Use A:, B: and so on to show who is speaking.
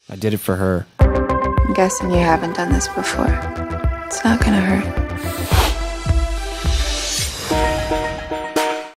A: I did it for her.
B: I'm guessing you haven't done this before. It's not gonna hurt.